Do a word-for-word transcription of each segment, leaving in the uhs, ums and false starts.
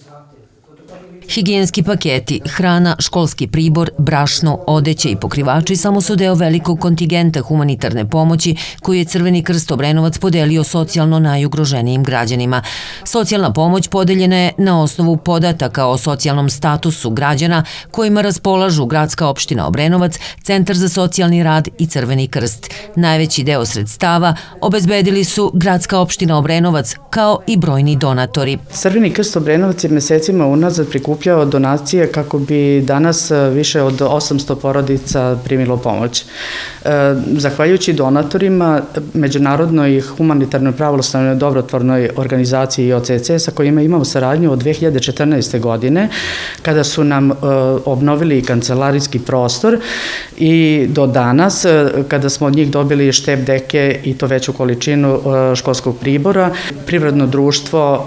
Higijenski paketi, hrana, školski pribor, brašno, odeće i pokrivači samo su deo velikog kontingenta humanitarne pomoći koju je Crveni krst Obrenovac podelio socijalno najugroženijim građanima. Socijalna pomoć podeljena je na osnovu podataka o socijalnom statusu građana kojima raspolažu Gradska opština Obrenovac, Centar za socijalni rad i Crveni krst. Najveći deo sredstava obezbedili su Gradska opština Obrenovac kao i brojni donatori. Crveni krst Obrenovac je mesecima unazad prikupljao donacije kako bi danas više od osamsto porodica primilo pomoć. Zahvaljujući donatorima, Međunarodnoj humanitarnoj pravoslavnoj dobrotvornoj organizaciji I O C C sa kojima imamo saradnju od dve hiljade četrnaeste. godine, kada su nam obnovili kancelarijski prostor i do danas, kada smo od njih dobili štep deke i to veću količinu školskog pribora, privredno društvo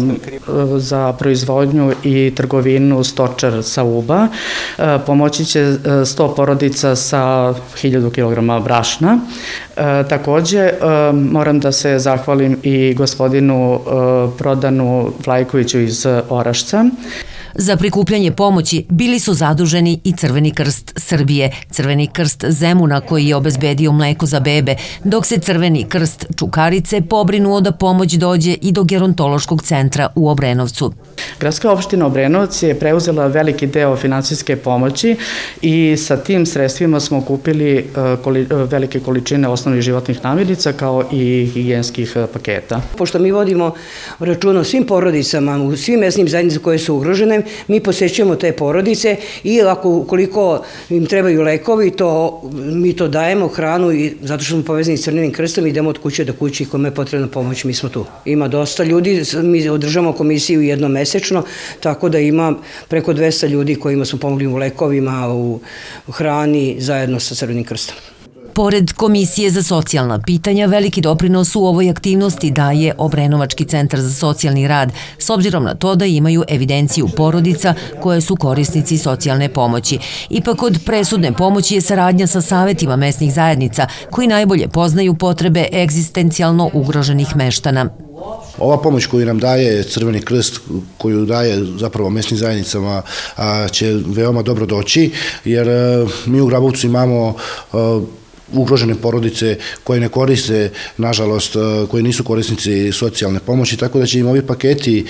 za proizvodnju i trgovinu Stočar sa Uba pomoći će sto porodica sa hiljadu kilograma brašna. Takođe, moram da se zahvalim i gospodinu Prodanu Vlajkoviću iz Orašca. Za prikupljanje pomoći bili su zaduženi i Crveni krst Srbije, Crveni krst Zemuna koji je obezbedio mleko za bebe, dok se Crveni krst Čukarice pobrinuo da pomoć dođe i do gerontološkog centra u Obrenovcu. Gradska opština Obrenovac je preuzela veliki deo finansijske pomoći i sa tim sredstvima smo kupili velike količine osnovnih životnih namirnica kao i higijenskih paketa. Pošto mi vodimo računa o svim porodicama, u svim mesnim zajednicama koje su ugrožene, mi posećujemo te porodice i ako koliko im trebaju lekovi, to, mi to dajemo, hranu, i zato što smo povezani s Crvenim krstom, idemo od kuće do kuće i kome je potrebna pomoć, mi smo tu. Ima dosta ljudi, mi održamo komisiju jednom mesečno, tako da ima preko dvesta ljudi kojima smo pomogli u lekovima, u hrani, zajedno sa Crvenim krstom. Pored Komisije za socijalna pitanja, veliki doprinos u ovoj aktivnosti daje Obrenovački centar za socijalni rad, s obzirom na to da imaju evidenciju porodica koje su korisnici socijalne pomoći. Ipak kod presudne pomoći je saradnja sa savetima mesnih zajednica koji najbolje poznaju potrebe egzistencijalno ugroženih meštana. Ova pomoć koju nam daje Crveni krst, koju daje zapravo mesnim zajednicama, će veoma dobro doći, jer mi u Grabovcu imamo ugrožene porodice koje ne koriste, nažalost, koji nisu korisnici socijalne pomoći, tako da će im ovi paketi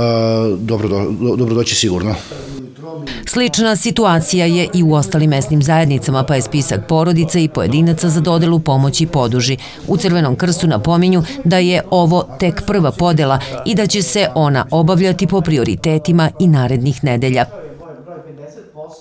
dobro doći sigurno. Slična situacija je i u ostalim mesnim zajednicama, pa je spisak porodica i pojedinaca za dodelu pomoći poduži. U Crvenom krstu napominju da je ovo tek prva podela i da će se ona obavljati po prioritetima i narednih nedelja.